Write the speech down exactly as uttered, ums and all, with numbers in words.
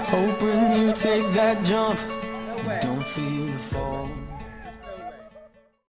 Hope when you take that jump, you don't feel the fall.